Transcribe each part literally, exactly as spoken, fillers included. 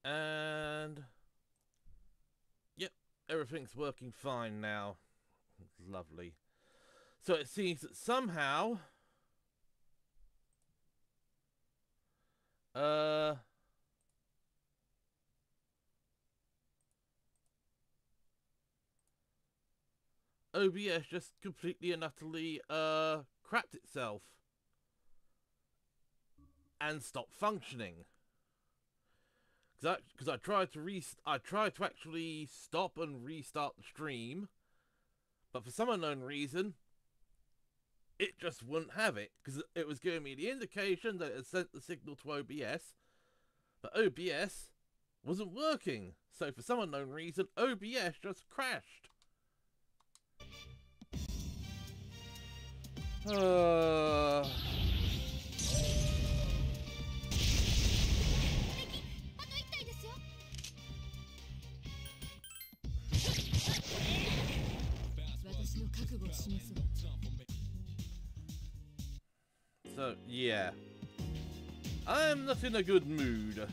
And yep, everything's working fine now. Lovely. So it seems that somehow uh O B S just completely and utterly uh crapped itself and stopped functioning. Because I, cause I tried to re I tried to actually stop and restart the stream, but for some unknown reason, it just wouldn't have it. Because it was giving me the indication that it had sent the signal to O B S, but O B S wasn't working. So for some unknown reason, O B S just crashed. Uh... 私の覚悟を示すわ。 So yeah, I'm not in a good mood.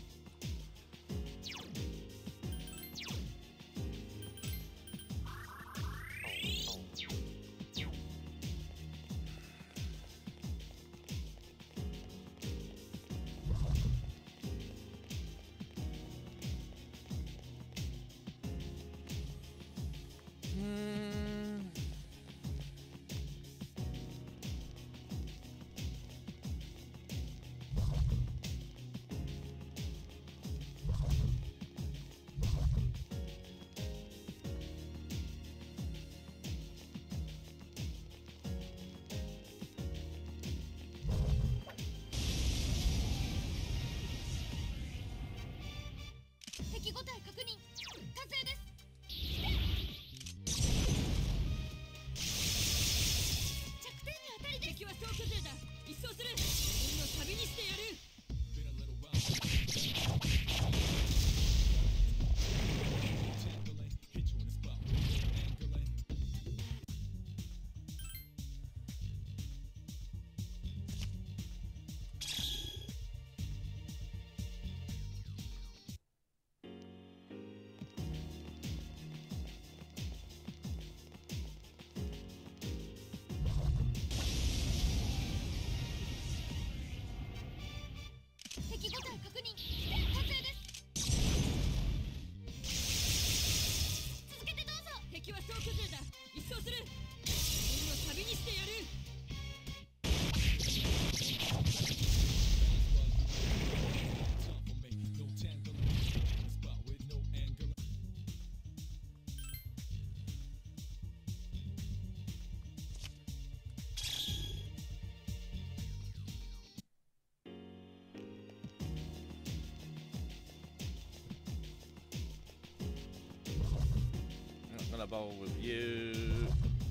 I'm gonna bowl with you.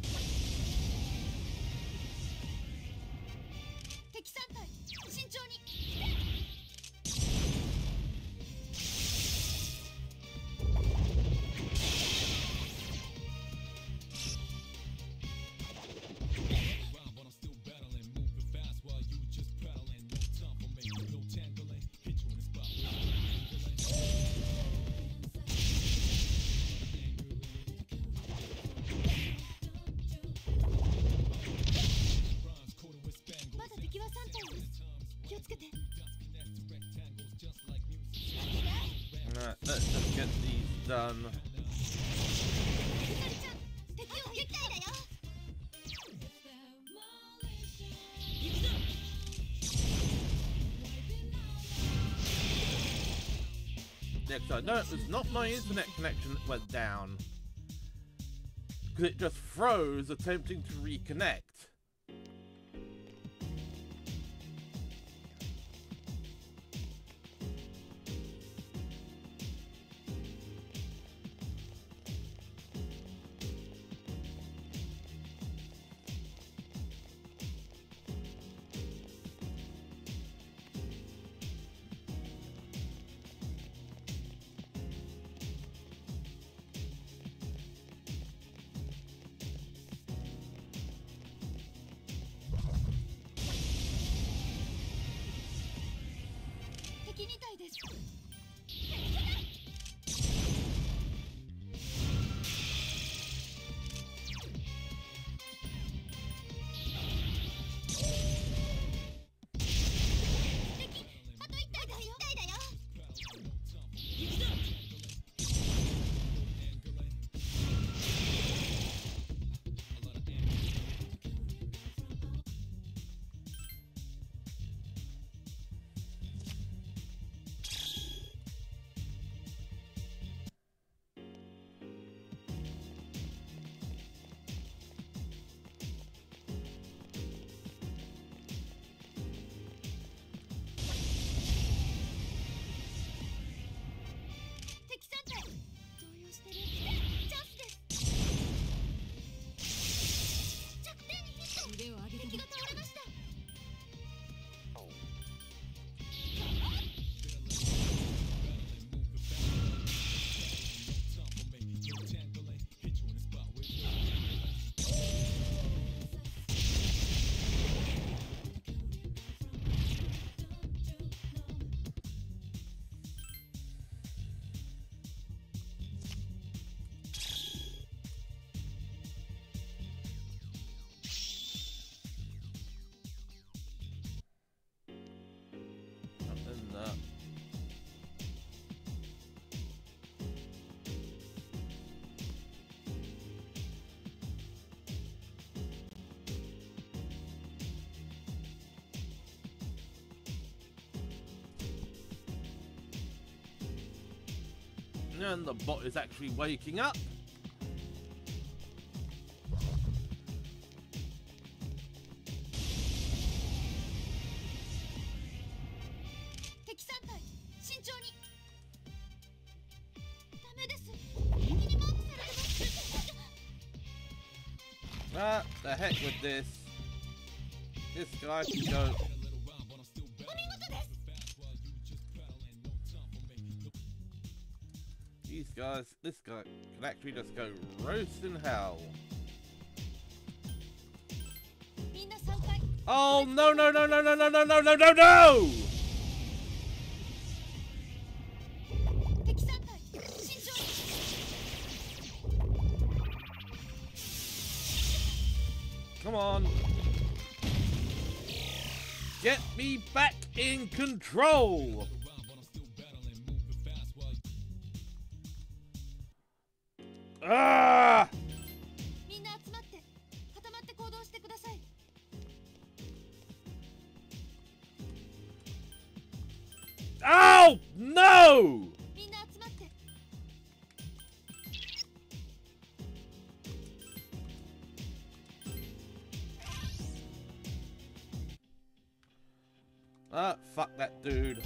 Alright, let's just get these done. Next, I know it was not my internet connection that went down, because it just froze attempting to reconnect. Nah. And the bot is actually waking up. Ah, the heck with this. This guy can go. These guys, this guy can actually just go roast in hell. Oh no no no no no no no no no no no! Come on. Get me back in control. Ah! Oh no! Ah, fuck that dude.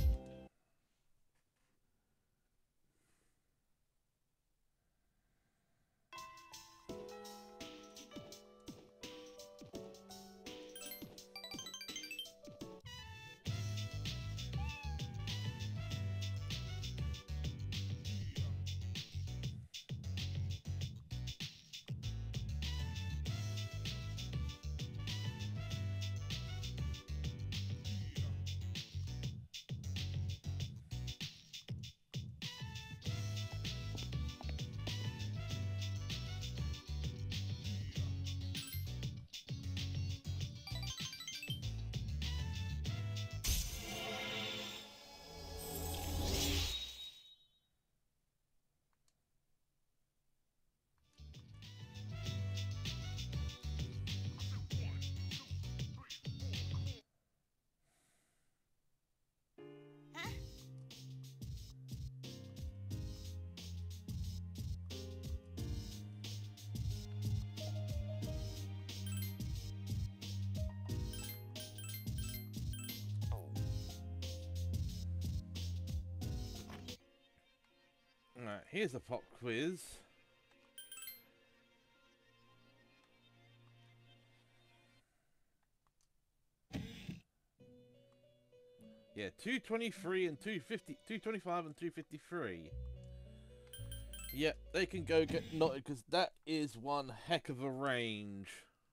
Alright, here's a pop quiz. Yeah, two twenty-three and two fifty, two twenty-five and two fifty-three. Yeah, they can go get knotted because that is one heck of a range.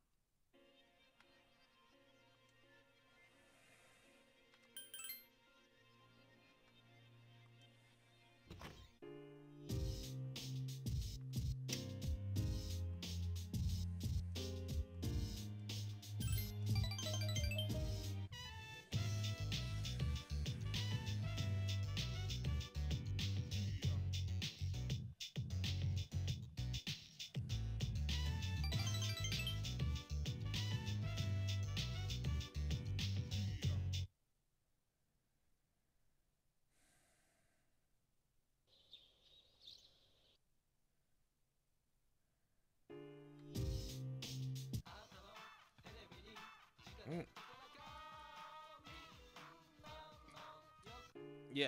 Mm. Yeah.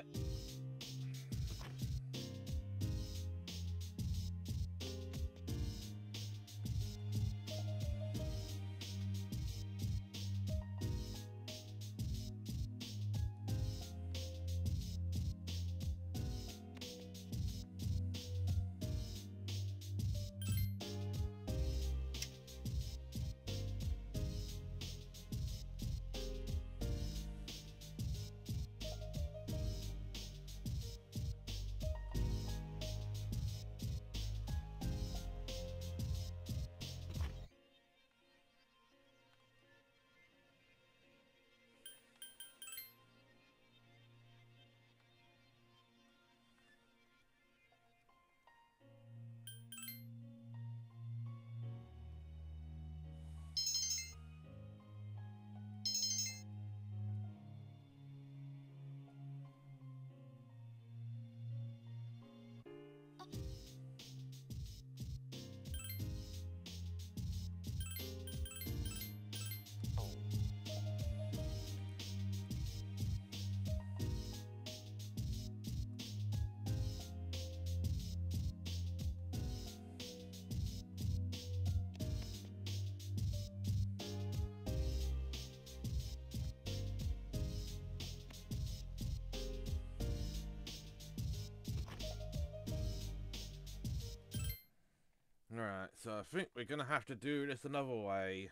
Alright, so I think we're gonna have to do this another way.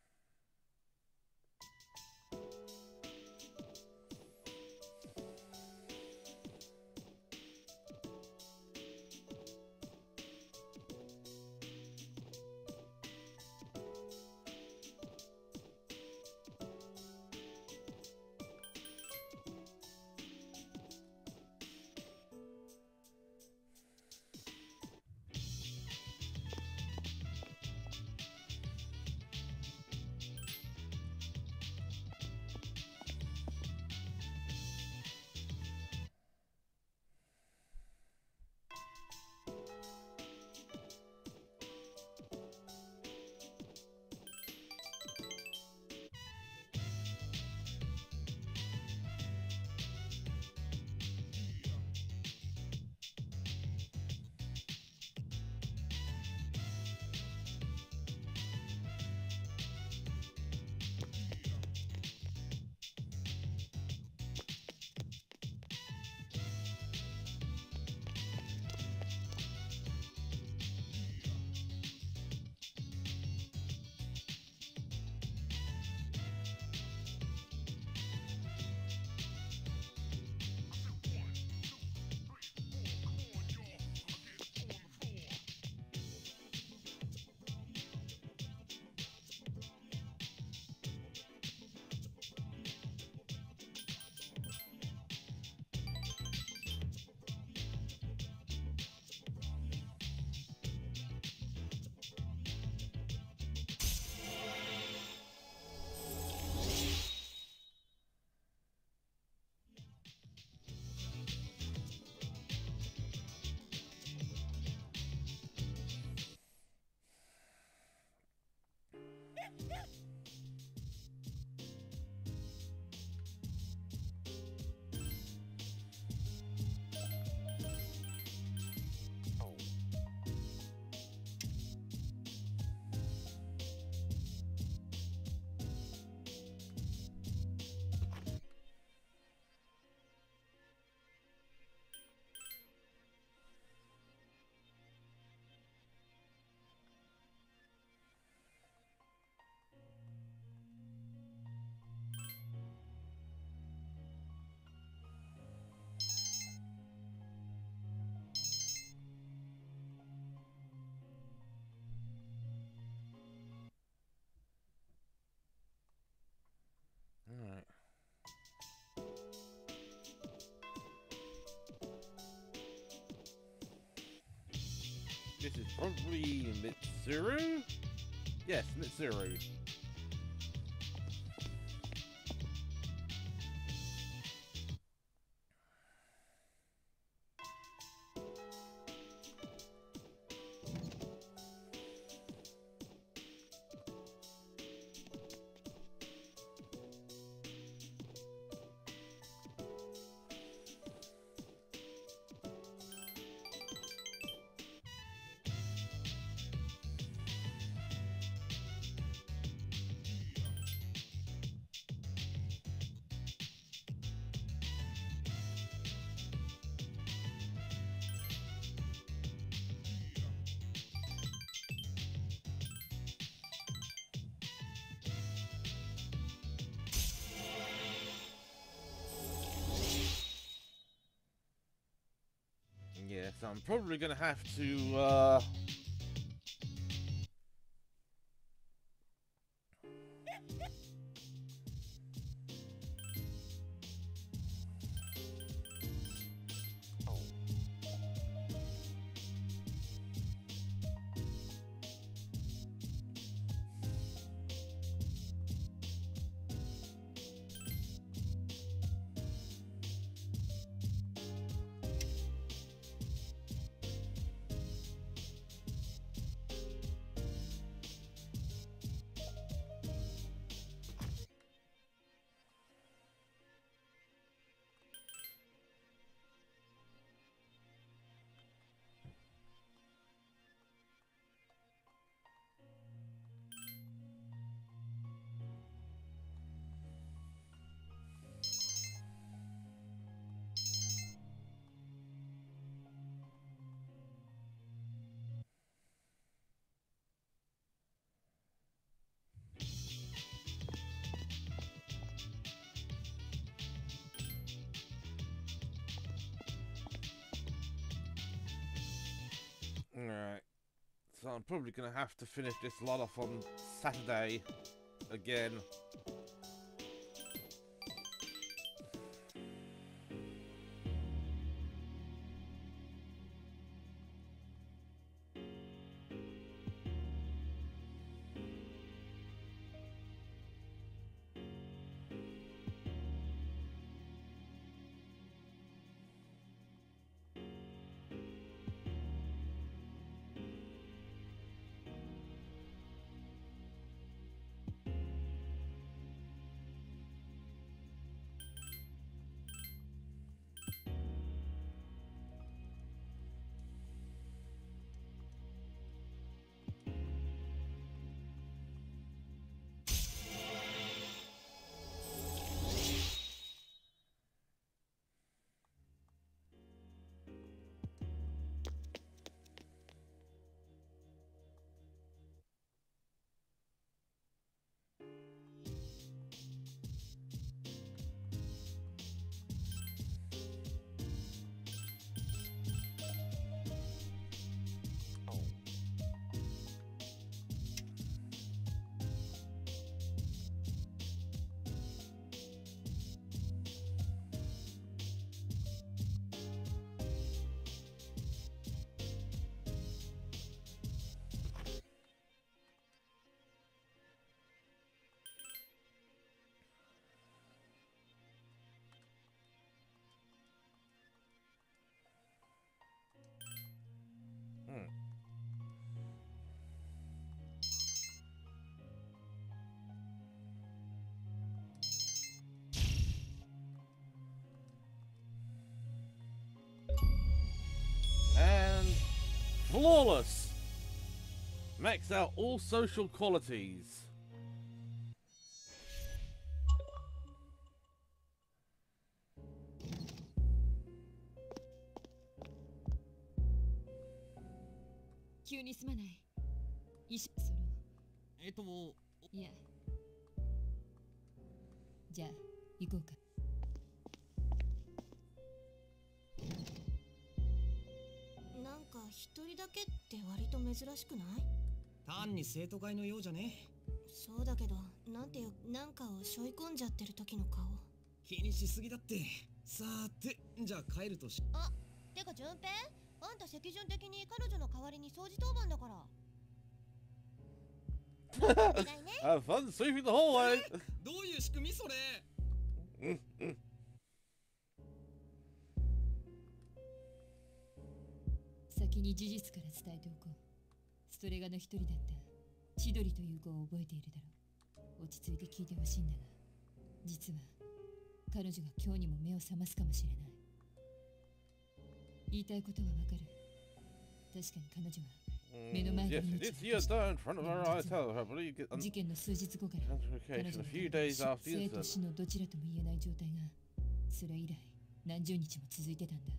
Alright. This is probably Mitsuru? Yes, Mitsuru. Yes, I'm probably gonna have to, uh... Alright. So I'm probably gonna have to finish this lot off on Saturday again. And flawless! Max out all social qualities. 一人だけって割と珍しくない？ 単に生徒会のようじゃね？ そうだけど、なんていう、なんかを背負い込んじゃってる時の顔。 気にしすぎだって。さーて、じゃあ帰るとし。 あ、てか順平、あんた席順的に彼女の代わりに掃除当番だから。 Have fun sweeping the hallway. どういう仕組みそれ？ うんうん。 先に事実から伝えておこう。ストレガの一人だった千鳥という子を覚えているだろう。落ち着いて聞いてほしいんだが、実は彼女が今日にも目を覚ますかもしれない。言いたいことはわかる。確かに彼女は目の前で命を落とした。事件の数日後から彼女の生と死のどちらとも言えない状態がそれ以来何十日も続いてたんだ。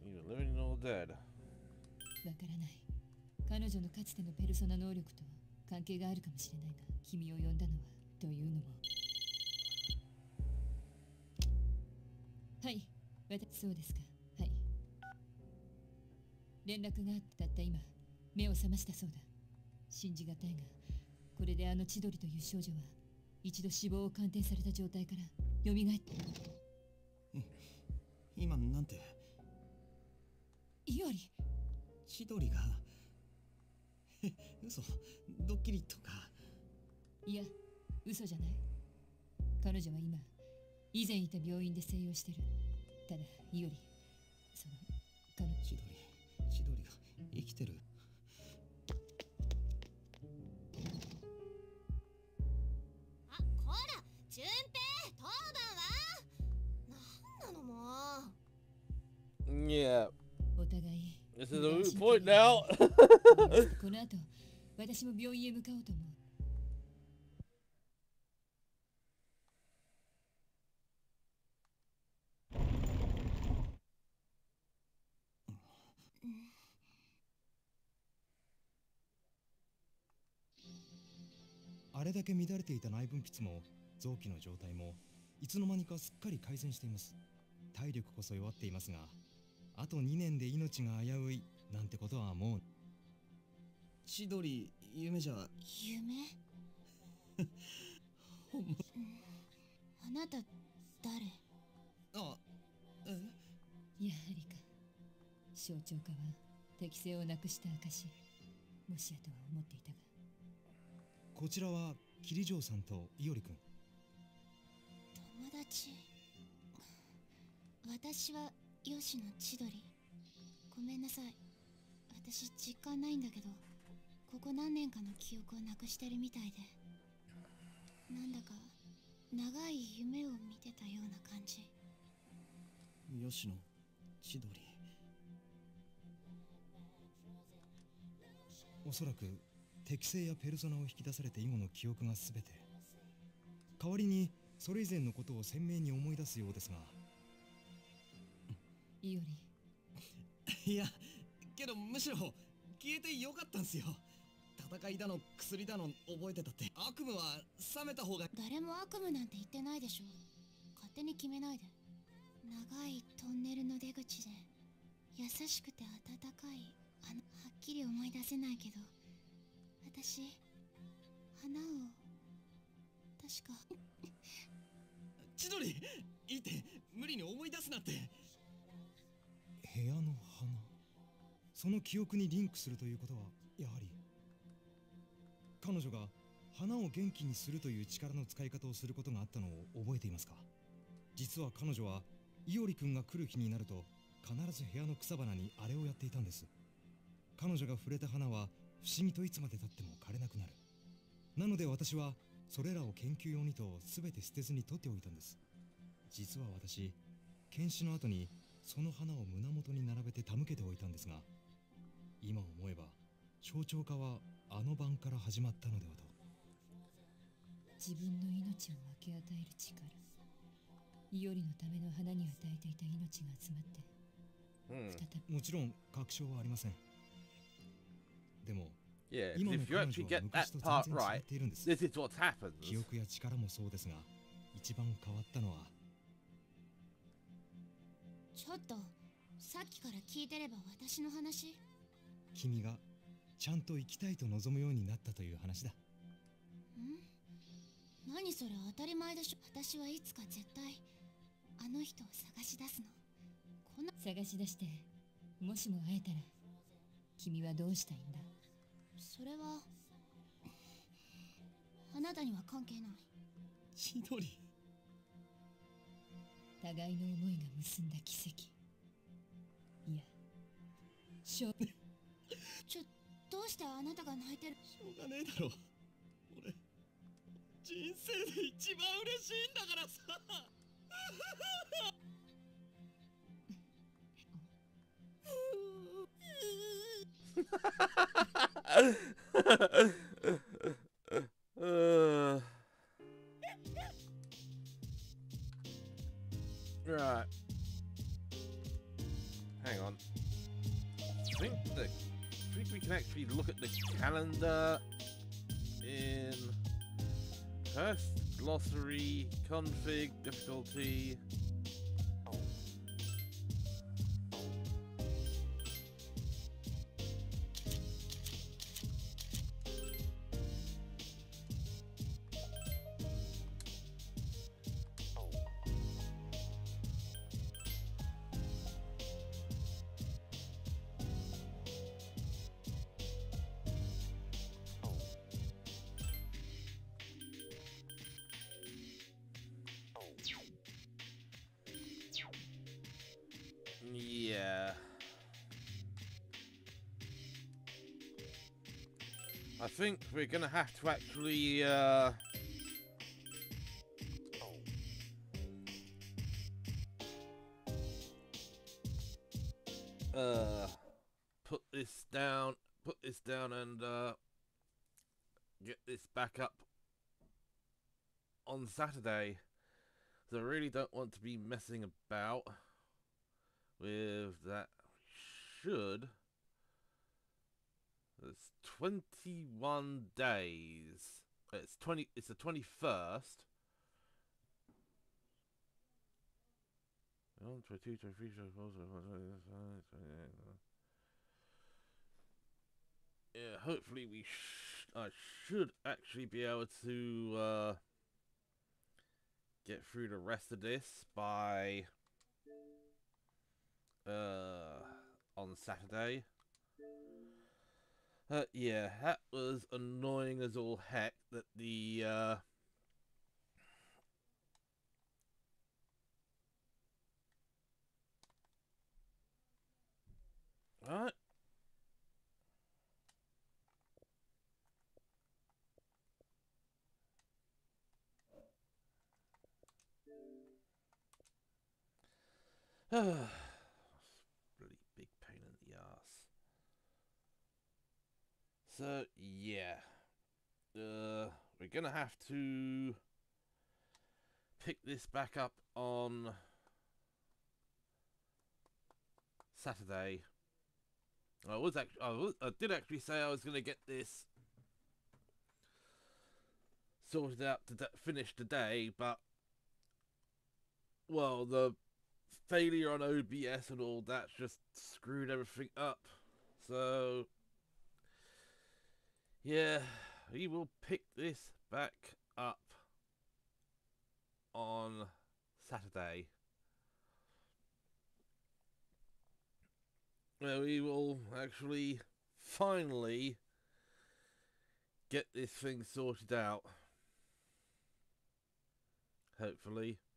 わからない。彼女のかつてのペルソナ能力と関係があるかもしれないが、君を呼んだのはというのも。はい、私そうですか。はい。連絡があったった今、目を覚ましたそうだ。信じがたいが、これであの千鳥という少女は一度死亡を鑑定された状態から蘇った。 今なんて？ いおり。 千鳥がえ、嘘、ドッキリとか。 いや、嘘じゃない。彼女は今以前いた病院で静養してる。ただいおり、その彼女千鳥千鳥が生きてる。 あ、こら順平、当番はなんなのもう。 Yeah. お互い This is a moot point now. この後、私も病院へ向かおうと思う。 あれだけ乱れていた内分泌も臓器の状態もいつの間にかすっかり改善しています。体力こそ弱っていますが、あとにねんで命が危ういなんてことはもう。 千鳥夢じゃ夢ほんま。 あなた誰？ あえやはりか。象徴化は適性をなくした証。もしやとは思っていたが。 こちらは桐城さんと伊織くん。 友達。私は吉野千鳥。ごめんなさい。私実感ないんだけど、ここ何年かの記憶をなくしてるみたいで、なんだか長い夢を見てたような感じ。 吉野千鳥。 おそらく適性やペルソナを引き出されて以後の記憶が全て。代わりにそれ以前のことを鮮明に思い出すようですが。 伊織、 いやけどむしろ消えてよかったんすよ。戦いだの薬だの覚えてたって。悪夢は冷めた方が。 誰も悪夢なんて言ってないでしょ。勝手に決めないで。長いトンネルの出口で優しくて温かいあの、はっきり思い出せないけど、私花を確か千鳥いいって、無理に思い出すなって。 部屋の花、その記憶にリンクするということはやはり彼女が花を元気にするという力の使い方をすることがあったのを覚えていますか？実は彼女は伊織くんが来る日になると必ず部屋の草花にあれをやっていたんです。彼女が触れた花は不思議といつまでたっても枯れなくなる。なので私はそれらを研究用にと全て捨てずに取っておいたんです。実は私、検視の後にその花を胸元に並べて手向けておいたんですが、今思えば象徴化はあの晩から始まったのではと。 自分の命を分け与える力。伊織のための花に与えていた命が集まって、 Hmm. 再び。 もちろん確証はありません。でも Yeah, 今 because の if you 彼 actually 女は get 昔 that と part 全然違 right, っているんです。 this is what happens. 記憶や力もそうですが、一番変わったのはちょっとさっきから聞いてれば私の話。 君がちゃんと生きたいと望むようになったという話だ。 ん？何それ当たり前でしょ。私はいつか絶対あの人を探し出すの。こんな探し出して、もしも会えたら君はどうしたいんだ？ それはあなたには関係ない。 千鳥。 互いの思いが結んだ奇跡。いや、しょちょ、どうしてあなたが泣いてる？ しょうがねえだろ。俺人生で一番嬉しいんだからさ。 uh, right. Hang on. I think the, I think we can actually look at the calendar in first glossary config difficulty. Yeah. I think we're gonna have to actually, uh... Uh... Put this down, put this down and, uh... get this back up on Saturday. So I really don't want to be messing about with that. Should it's twenty-one days. It's twenty. It's the twenty-first. One, twenty-two, twenty-three, twenty-four, twenty-five, twenty-six, twenty-eight. yeah, hopefully we sh I should actually be able to uh, get through the rest of this by uh, on Saturday. Uh, yeah, that was annoying as all heck that the uh, Alright. Bloody big pain in the ass. So, yeah. Uh, we're gonna have to pick this back up on Saturday. I was actually, I, was, I did actually say I was gonna get this sorted out to finish today, but well, the failure on O B S and all that just screwed everything up. So yeah, we will pick this back up on Saturday. Where we will actually finally get this thing sorted out. Hopefully.